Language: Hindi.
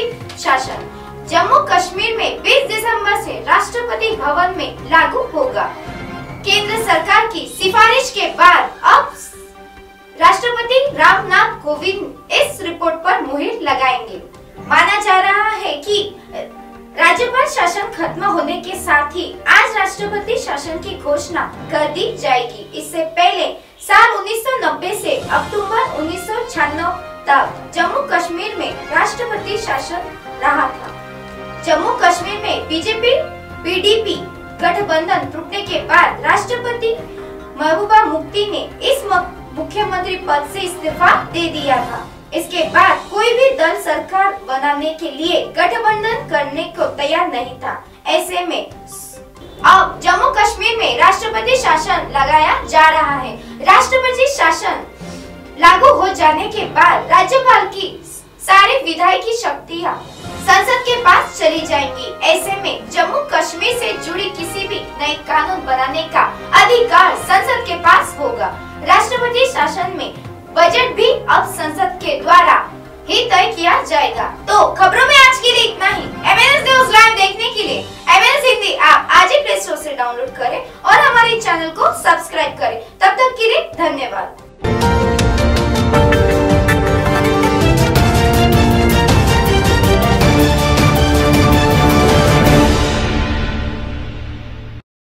शासन जम्मू कश्मीर में 20 दिसंबर से राष्ट्रपति भवन में लागू होगा। केंद्र सरकार की सिफारिश के बाद अब राष्ट्रपति रामनाथ कोविंद इस रिपोर्ट पर मुहर लगाएंगे। माना जा रहा है कि राज्यपाल शासन खत्म होने के साथ ही आज राष्ट्रपति शासन की घोषणा कर दी जाएगी। इससे पहले साल 1990 से अक्टूबर 1996 तक जम्मू कश्मीर में राष्ट्रपति शासन रहा था। जम्मू कश्मीर में बीजेपी पीडीपी गठबंधन टूटने के बाद राष्ट्रपति महबूबा मुफ्ती ने इस मुख्यमंत्री पद से इस्तीफा दे दिया था। इसके बाद कोई भी दल सरकार बनाने के लिए गठबंधन करने को तैयार नहीं था। ऐसे में अब जम्मू कश्मीर में राष्ट्रपति शासन लगाया जा रहा है। राष्ट्रपति शासन लागू हो जाने के बाद राज्यपाल की सारी विधायी शक्तियां संसद के पास चली जाएंगी। ऐसे में जम्मू कश्मीर से जुड़ी किसी भी नए कानून बनाने का अधिकार संसद के पास होगा। राष्ट्रपति शासन में बजट भी अब संसद के द्वारा ही तय किया जाएगा। तो खबरों में आज के लिए इतना ही। MNS न्यूज़ लाइव देखने के लिए MNS हिंदी आप आज ही प्ले स्टोर से डाउनलोड करें और हमारे चैनल को सब्सक्राइब करें। तब तक के लिए धन्यवाद।